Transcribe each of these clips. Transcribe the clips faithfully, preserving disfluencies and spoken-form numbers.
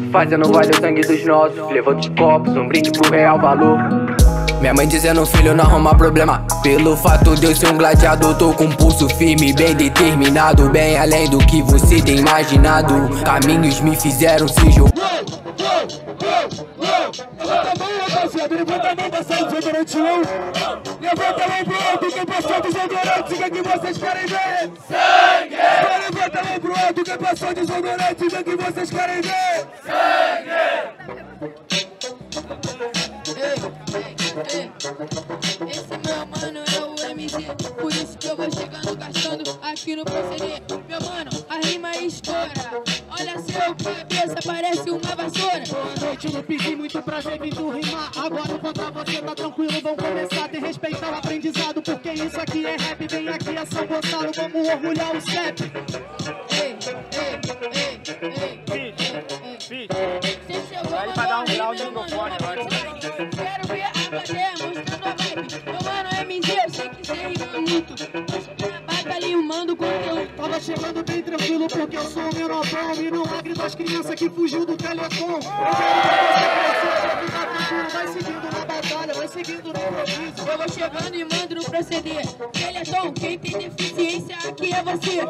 fazendo valer o sangue dos nossos. Levando de copos, um brinde pro real valor. Minha mãe dizendo, filho, não arruma problema. Pelo fato de eu ser um gladiador, tô com um pulso firme, bem determinado, bem além do que você tem imaginado. Caminhos me fizeram se jogar. Levanta a mão, rapaziada, levanta a mão, passar o desodorante não. Levanta a mão pro alto, quem passou o desodorante, diga que vocês querem ver sangue. Levanta a mão pro alto, quem passou o desodorante, diga que vocês querem ver sangue. Ei, esse meu mano é o M Z, por isso que eu vou chegando gastando aqui no proceder. Meu mano, a rima estoura, olha seu cabeça, parece uma vassoura. Boa noite, não pedi muito prazer vindo rimar. Agora contra você tá tranquilo, vão começar a ter respeitar o aprendizado, porque isso aqui é rap, vem aqui é São Gonçalo, vamos orgulhar o C E P. Ei, ei, ei, ei, ei, ei, ei. Você chegou, vai pra dar um grau no mano, microfone agora. quero ver a plateia mostrando a vibe. Meu mano M Z, eu sei que você rima muito. Batalha e mando conteúdo. Tava chegando bem tranquilo porque eu sou o menor bom e não agre das crianças que fugiu do telefone. Vai seguindo na batalha, vai seguindo no improviso. Eu vou chegando e mando no proceder. Teleton, quem tem deficiência aqui é você.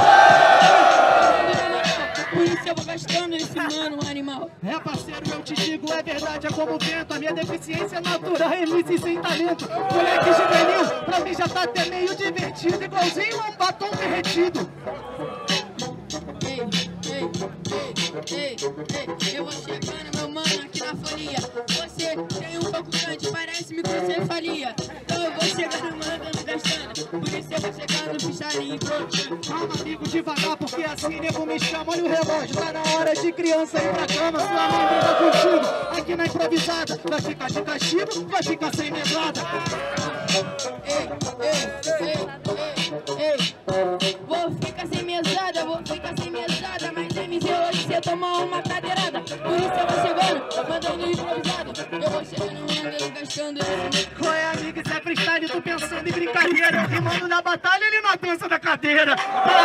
Por isso eu vou gastando esse mano animal. É parceiro, eu te digo, é verdade, é como o vento. A minha deficiência é natural, é início sem talento. Moleque juvenil, pra mim já tá até meio divertido, igualzinho um batom derretido. Ei, ei, ei, ei, ei, eu vou chegando, meu mano, aqui na folia. Você tem um pouco grande, parece microcefalia. Então eu vou chegando, mandando, gastando. Por isso eu vou chegando, picharinho, improvisando. Calma, amigo, devagar, porque assim nego me chama. Olha o relógio, tá na hora de criança ir pra cama. Sua mãe briga contigo, aqui na improvisada. Vai ficar de castigo, vai ficar sem mesada. Ei, ei, ei, ei, ei. Vou ficar sem mesada, vou ficar sem mesada. Mas M Z hoje você tomar uma cadeirada. Por isso eu vou chegando, mandando improvisado. Eu vou chegando, mandando, gastando. Qual é, amigo? Isso é freestyle, tu pensando em brincadeira. Eu rimando na batalha, ele na dança da cadeira.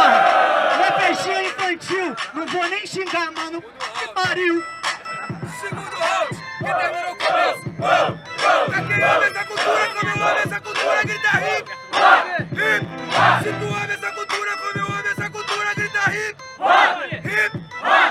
Porra, é peixinho infantil. Não vou nem xingar, mano. Que pariu. Segundo round, que terminou o começo. Pra quem ama essa cultura, como eu amo essa cultura, grita hip. Hip. Se tu ama essa cultura, como eu amo essa cultura, grita hip. Hip.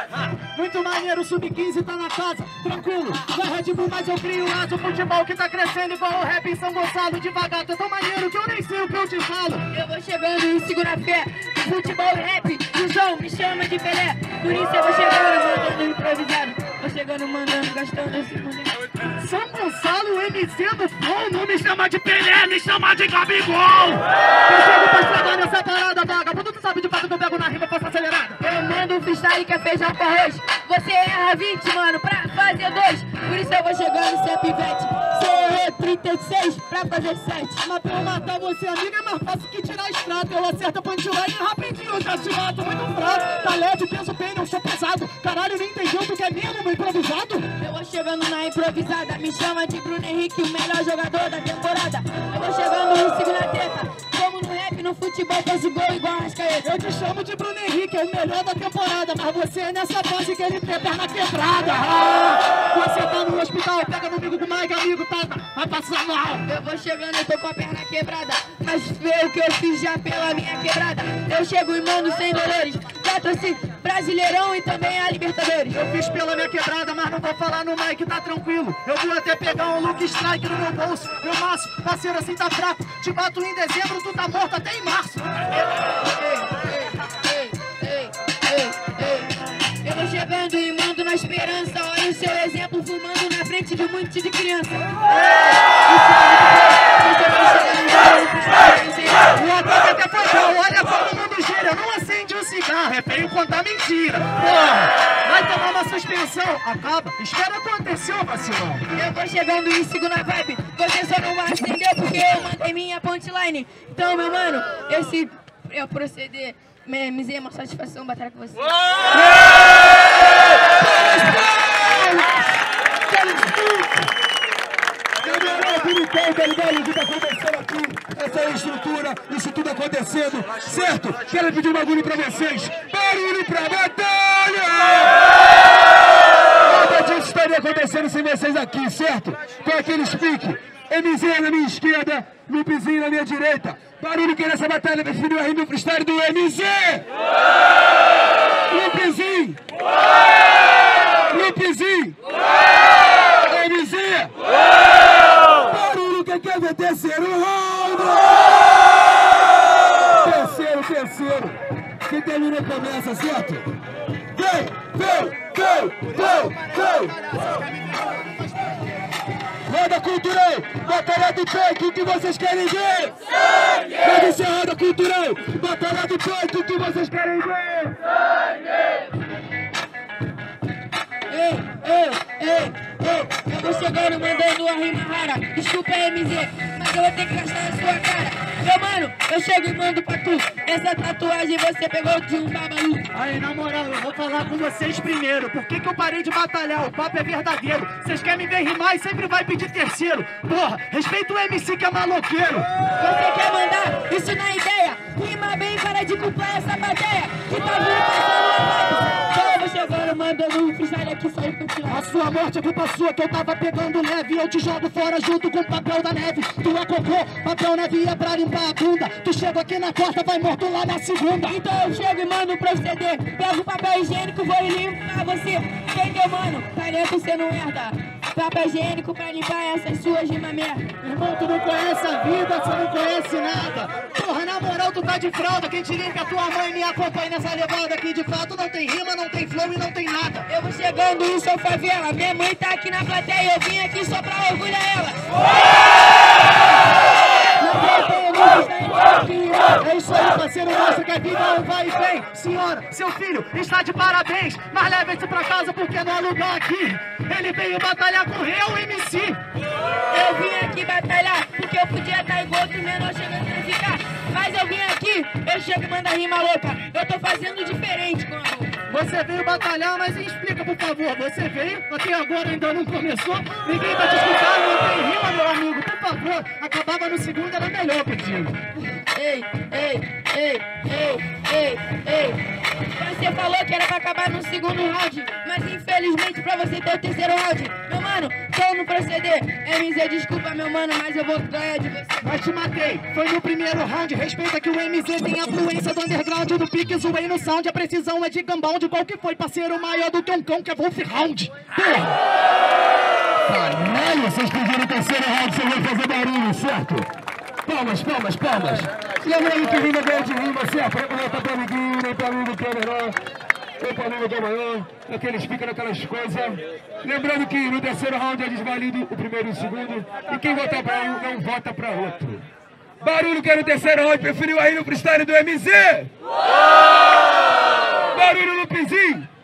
Muito maneiro, sub quinze tá na casa, tranquilo. Vai Red Bull, mas eu crio asa. O futebol que tá crescendo igual o rap em São Gonçalo. Devagar, tá tão maneiro que eu nem sei o que eu te falo. Eu vou chegando e segura a fé. Futebol e rap, João me chama de Pelé. Por isso eu vou chegando, mandando improvisado. Vou chegando, mandando, gastando esse mundo. São Gonçalo, M C do Flow. Não me chama de Pelé, me chama de Gabigol. Eu chego pra estragar nessa parada, vagabundo. Tu sabe de fato que eu pego na rima, faço acelerada. Eu mando um freestyle que é feijão com arroz. Você erra vinte, mano, pra fazer dois. Por isso eu vou chegando, cê é pivete. Cê errou trinta e seis pra fazer sete. Mas pra eu matar você, amiga, é mais fácil que tirar extrato. Eu acerto a punchline rapidinho, eu já te mato. Muito fraco, tá leve, peso bem, não sou pesado. Caralho, nem entendeu, tu quer mesmo no improvisado? Eu vou chegando na improvisada. Me chama de Bruno Henrique, o melhor jogador da temporada. Eu vou chegando no segunda teta. Como no rap, no futebol, faço gol igual a Arrascaeta. Eu te chamo de Bruno Henrique, é o melhor da temporada. Mas você é nessa fase que ele tem a perna quebrada. Ah, você tá no hospital, pega no amigo do Mike, amigo, tá, vai passar mal. Eu vou chegando, eu tô com a perna quebrada. Mas vê o que eu fiz já pela minha quebrada. Eu chego e mando sem dolores. Já trouxe Brasileirão e também a Libertadores. Eu fiz pela minha quebrada, mas não vou falar no Mike, tá tranquilo. Eu vou até pegar um Luke Strike no meu bolso. Meu maço, parceiro, assim tá fraco. Te bato em dezembro, tu tá morto até em março. Ei, ei, ei, ei, ei. Eu vou chegando e mando na esperança. Olha o seu exemplo fumando na frente de um monte de criança. O ataque até foi bom, olha como o mundo gira. Eu não acende um cigarro, é feio contar mentira. Porra, vai tomar uma suspensão. Acaba, espera acontecer, vacilão. Eu vou chegando e sigo na vibe. Você só não acendeu porque eu mandei minha punchline. Então, meu mano, esse é o proceder. M Z, é uma satisfação batalhar com você. Então, tá ligado? O que tá acontecendo aqui? Essa é a estrutura, isso tudo acontecendo, certo? Quero pedir um bagulho pra vocês. Barulho pra batalha! acontecendo sem vocês aqui, certo? Com aqueles piques. M Z na minha esquerda, Lupezinho na minha direita. Barulho que nessa batalha definiu a rima freestyle do M Z! Lupezinho! Lupezinho! M Z! Barulho que quer ver terceiro round! Terceiro, terceiro! Quem termina começa, certo? Vem, vem, vem, vem, vem! Roda cultural, batalha do peito, o que vocês querem ver? Sangue! Pode ser roda cultural, batalha do peito, o que vocês querem ver? Sangue! Ei, ei, ei, ei, eu vou chegando mandando a rima rara. Desculpa M Z, mas eu vou ter que gastar na sua cara. Meu mano, eu chego e mando pra tu. Essa tatuagem você pegou de um babalu. Aí, na moral, eu vou falar com vocês primeiro. Por que que eu parei de batalhar? O papo é verdadeiro. Vocês querem me ver rimar e sempre vai pedir terceiro. Porra, respeita o M C que é maloqueiro. Você quer mandar? Isso na ideia. Rima bem, para de culpar essa bateia que tá vindo passando a vibe. Eu vou chegando mandando um freestyle aqui só pra tirar. A sua morte é culpa sua que eu tava pegando leve. Eu te jogo fora junto com o papel da neve. Tu é cocô, papel neve é pra limpar a bunda. Tu chega aqui na quarta, vai morto lá na segunda. Então eu chego e mando proceder. Pego o papel higiênico, vou e limpo pra você. Entendeu, mano? Talento você não herda. Papel higiênico pra limpar essas suas rimas merda. Irmão, tu não conhece a vida, você não conhece nada. Porra, na moral, tu tá de fralda. Quem te liga, tua mãe me acompanha nessa levada aqui. De fato, não tem rima, não tem flow e não tem nada. Eu vou chegando e sou favela. Minha mãe tá aqui na plateia, eu vim aqui só pra orgulhar ela. É isso aí, parceiro, mostra que a vida não vai e vem. Senhora, seu filho está de parabéns, mas leva esse pra casa porque não há lugar aqui. Ele veio batalhar com o real M C. Eu vim aqui batalhar porque eu podia estar igual outro menor chegando pra ficar. Mas eu vim aqui, eu chego e mando a rima louca. Eu tô fazendo diferente com a roupa. Você veio batalhar, mas explica, por favor. Você veio, até agora ainda não começou. Ninguém tá te escutando, não tem rima, meu amigo. Por favor, acabava no segundo, era melhor contigo. Ei, ei, ei, ei, ei, ei. Você falou que era pra acabar no segundo round, mas infelizmente pra você ter o terceiro round. Meu mano, tô no proceder. M Z, desculpa, meu mano, mas eu vou ganhar de você. Mas te matei, foi no primeiro round. Respeita que o M Z tem a fluência do underground, do pique, zoei no sound. A precisão é de gambão, de qual que foi parceiro maior do que um cão que é Wolfhound. Porra! Caralho, vocês pediram o terceiro round, vocês vão fazer barulho, certo? Palmas, palmas, palmas. Lembrando que rima ganha de rima, certo? Não é pra amiguinho, nem pra amigo que é menor, nem pra amigo que é maior, aqueles ficam naquelas coisas. Lembrando que no terceiro round é desvalido o primeiro e o segundo, e quem vota pra um não vota pra outro. Barulho que é no terceiro round preferiu aí no freestyle do M Z? Barulho no Lupezinho.